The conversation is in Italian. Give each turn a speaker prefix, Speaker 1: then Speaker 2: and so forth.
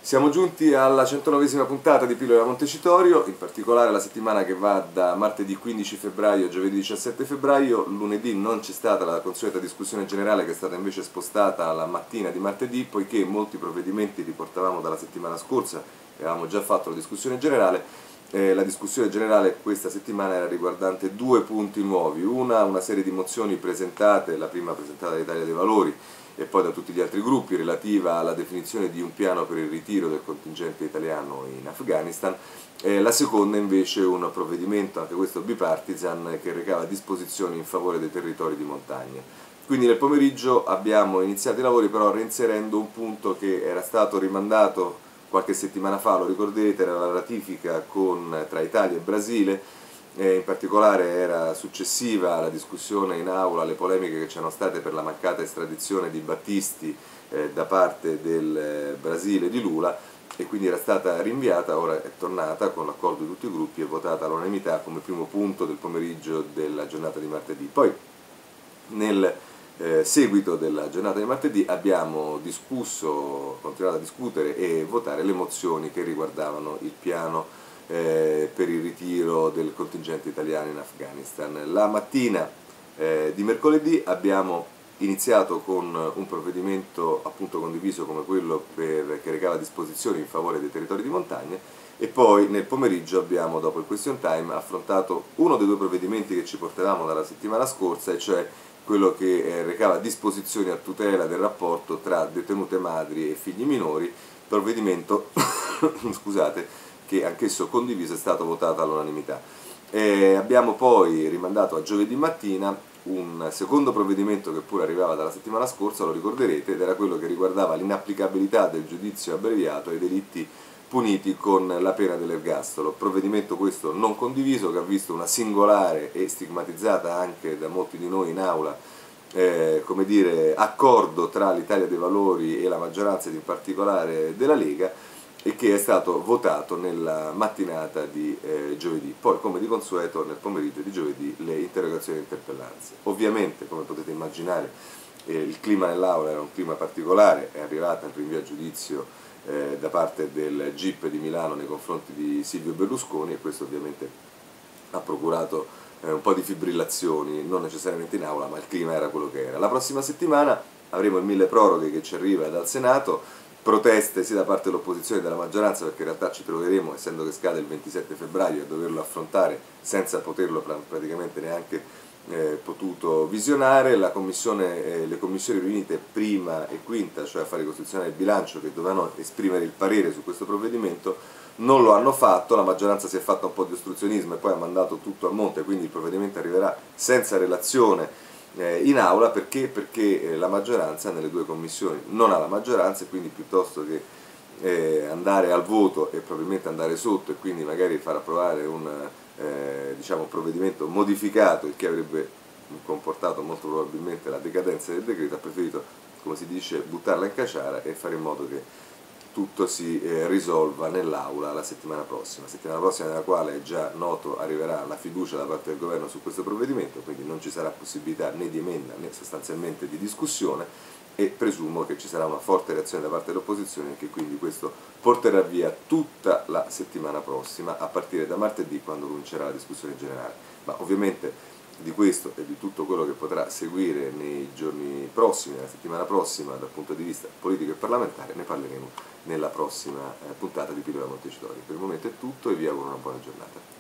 Speaker 1: Siamo giunti alla 109esima puntata di Pillole da Montecitorio, in particolare la settimana che va da martedì 15 febbraio a giovedì 17 febbraio. Lunedì non c'è stata la consueta discussione generale, che è stata invece spostata alla mattina di martedì, poiché molti provvedimenti li portavamo dalla settimana scorsa e avevamo già fatto la discussione generale. La discussione generale questa settimana era riguardante due punti nuovi: una serie di mozioni presentate, la prima presentata dall'Italia dei Valori e poi da tutti gli altri gruppi, relativa alla definizione di un piano per il ritiro del contingente italiano in Afghanistan, la seconda invece un provvedimento, anche questo bipartisan, che recava disposizioni in favore dei territori di montagna. Quindi nel pomeriggio abbiamo iniziato i lavori, però reinserendo un punto che era stato rimandato qualche settimana fa, lo ricorderete, era la ratifica tra Italia e Brasile. In particolare era successiva alla discussione in aula alle polemiche che c'erano state per la mancata estradizione di Battisti da parte del Brasile di Lula, e quindi era stata rinviata. Ora è tornata con l'accordo di tutti i gruppi e votata all'unanimità come primo punto del pomeriggio della giornata di martedì. Poi nel seguito della giornata di martedì abbiamo continuato a discutere e votare le mozioni che riguardavano il piano per il ritiro del contingente italiano in Afghanistan. La mattina di mercoledì abbiamo iniziato con un provvedimento appunto condiviso come quello che recava disposizioni in favore dei territori di montagna, e poi nel pomeriggio abbiamo, dopo il question time, affrontato uno dei due provvedimenti che ci portavamo dalla settimana scorsa, e cioè quello che recava disposizioni a tutela del rapporto tra detenute madri e figli minori, provvedimento scusate, che anch'esso condiviso, è stato votato all'unanimità. Abbiamo poi rimandato a giovedì mattina un secondo provvedimento che pure arrivava dalla settimana scorsa, lo ricorderete, ed era quello che riguardava l'inapplicabilità del giudizio abbreviato ai delitti puniti con la pena dell'ergastolo. Provvedimento questo non condiviso, che ha visto una singolare e stigmatizzata anche da molti di noi in aula come dire, accordo tra l'Italia dei Valori e la maggioranza, ed in particolare della Lega, e che è stato votato nella mattinata di giovedì. Poi, come di consueto, nel pomeriggio di giovedì le interrogazioni e interpellanze. Ovviamente, come potete immaginare, il clima nell'aula era un clima particolare. È arrivato il rinvio a giudizio da parte del GIP di Milano nei confronti di Silvio Berlusconi, e questo ovviamente ha procurato un po' di fibrillazioni, non necessariamente in aula, ma il clima era quello che era. La prossima settimana avremo il milleproroghe che ci arriva dal Senato, proteste sia da parte dell'opposizione che della maggioranza, perché in realtà ci troveremo, essendo che scade il 27 febbraio, a doverlo affrontare senza poterlo praticamente neanche potuto visionare. Le commissioni riunite prima e quinta, cioè affari costituzionali e bilancio, che dovevano esprimere il parere su questo provvedimento, non lo hanno fatto. La maggioranza si è fatta un po' di ostruzionismo e poi ha mandato tutto a monte, quindi il provvedimento arriverà senza relazione in aula. Perché la maggioranza nelle due commissioni non ha la maggioranza, e quindi piuttosto che andare al voto e probabilmente andare sotto, e quindi magari far approvare un provvedimento modificato, il che avrebbe comportato molto probabilmente la decadenza del decreto, ha preferito, come si dice, buttarla in caciara e fare in modo che tutto si risolva nell'aula la settimana prossima, nella quale, è già noto, arriverà la fiducia da parte del governo su questo provvedimento, quindi non ci sarà possibilità né di emenda né sostanzialmente di discussione, e presumo che ci sarà una forte reazione da parte dell'opposizione, e che quindi questo porterà via tutta la settimana prossima, a partire da martedì, quando comincerà la discussione generale. Ma ovviamente di questo e di tutto quello che potrà seguire nei giorni prossimi, nella settimana prossima, dal punto di vista politico e parlamentare, ne parleremo nella prossima puntata di Pillole da Montecitorio. Per il momento è tutto e vi auguro una buona giornata.